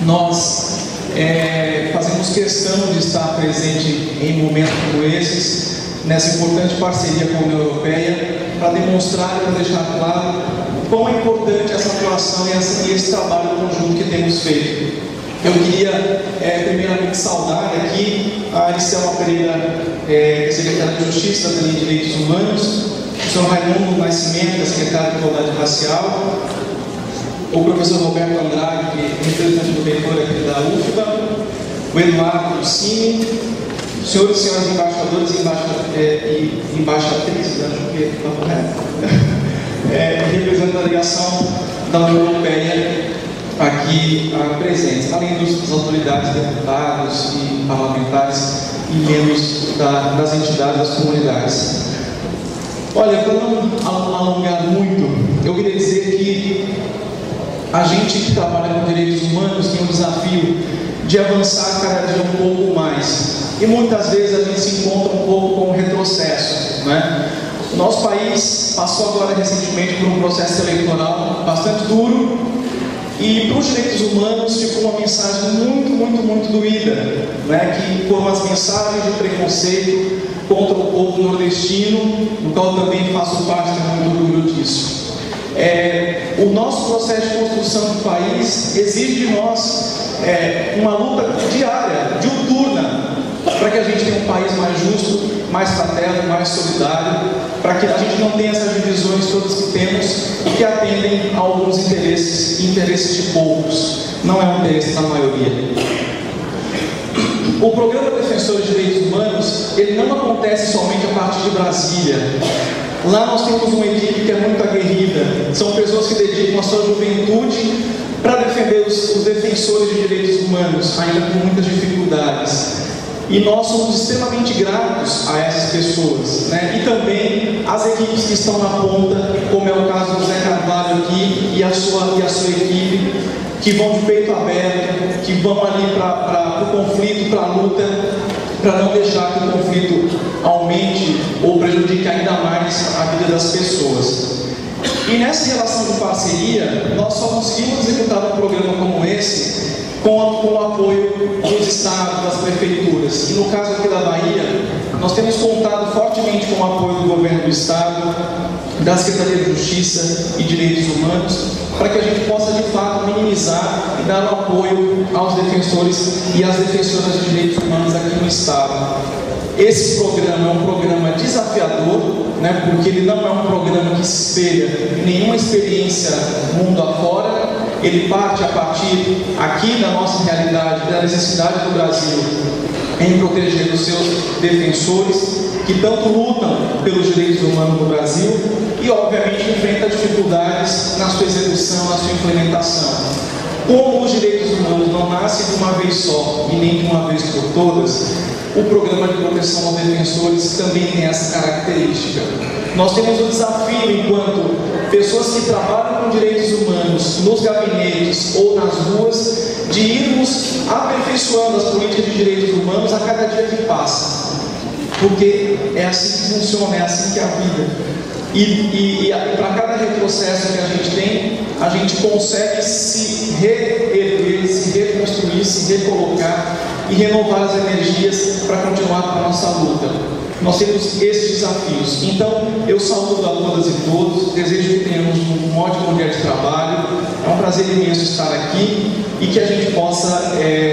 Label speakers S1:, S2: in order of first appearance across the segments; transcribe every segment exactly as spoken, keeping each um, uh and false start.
S1: nós é, fazemos questão de estar presente em momentos como esses, nessa importante parceria com a União Europeia, para demonstrar e para deixar claro o quão é importante essa atuação e esse, esse trabalho conjunto que temos feito. Eu queria, é, primeiramente, saudar aqui a Aricelma Pereira, é, secretária de Justiça da Linha de Direitos Humanos, o senhor Raimundo Nascimento, secretário de Igualdade Racial, o professor Roberto Andrade, que é representante do reitor aqui da U F B A, o Eduardo Lucini, senhores e senhoras embaixadores e, embaixa, é, e embaixatrizes, acho que está correto, é, representando a delegação da União Europeia aqui ah, presentes, além dos, das autoridades, deputados e parlamentares e membros da, das entidades, das comunidades. Olha, para não alongar muito, eu queria dizer que a gente que trabalha com direitos humanos tem um desafio de avançar cada dia um pouco mais. E muitas vezes a gente se encontra um pouco com um retrocesso, né? O nosso país passou agora recentemente por um processo eleitoral bastante duro, e para os direitos humanos ficou uma mensagem muito, muito, muito doída, né? Que foram as mensagens de preconceito contra o povo nordestino, no qual eu também faço parte, tenho muito orgulho disso. É, o nosso processo de construção do país exige de nós é, uma luta diária, diuturna, para que a gente tenha um país mais justo, mais fraterno, mais solidário, para que a gente não tenha essas divisões todas que temos e que atendem a alguns interesses, interesses de poucos, não é um interesse da maioria. O Programa Defensores de Direitos Humanos, ele não acontece somente a partir de Brasília. Lá nós temos uma equipe que é muito aguerrida, são pessoas que dedicam a sua juventude para defender os, os defensores de direitos humanos, ainda com muitas dificuldades. E nós somos extremamente gratos a essas pessoas, né? E também as equipes que estão na ponta, como é o caso do Zé Carvalho aqui e a sua, e a sua equipe, que vão de peito aberto, que vão ali para o conflito, para a luta, para não deixar que o conflito aumente ou prejudique ainda mais a vida das pessoas. E nessa relação de parceria, nós só conseguimos executar um programa como esse com, com o apoio dos estados, das prefeituras. E no caso aqui da Bahia, nós temos contado fortemente com o apoio do governo do estado, da Secretaria de Justiça e Direitos Humanos, para que a gente possa de fato minimizar e dar o apoio aos defensores e às defensoras de direitos humanos aqui no estado. Esse programa é um programa desafiador, né, porque ele não é um programa que se espelha em nenhuma experiência mundo afora. Ele parte a partir aqui da nossa realidade, da necessidade do Brasil em proteger os seus defensores, que tanto lutam pelos direitos humanos no Brasil e, obviamente, enfrenta dificuldades na sua execução, na sua implementação. Como os direitos humanos não nascem de uma vez só e nem de uma vez por todas, o programa de proteção aos defensores também tem essa característica. Nós temos o desafio, enquanto pessoas que trabalham com direitos humanos nos gabinetes ou nas ruas, de irmos aperfeiçoando as políticas de direitos humanos a cada dia que passa. Porque é assim que funciona, é assim que é a vida. E, e, e para cada retrocesso que a gente tem, a gente consegue se reerguer, se reconstruir, se recolocar e renovar as energias para continuar com a nossa luta. Nós temos esses desafios. Então, eu saúdo a todas e todos, desejo que tenhamos um ótimo dia de trabalho. É um prazer imenso estar aqui e que a gente possa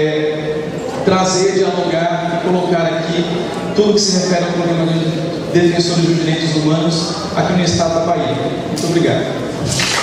S1: é, trazer, dialogar e colocar aqui tudo que se refere ao programa de defensores dos direitos humanos aqui no estado da Bahia. Muito obrigado.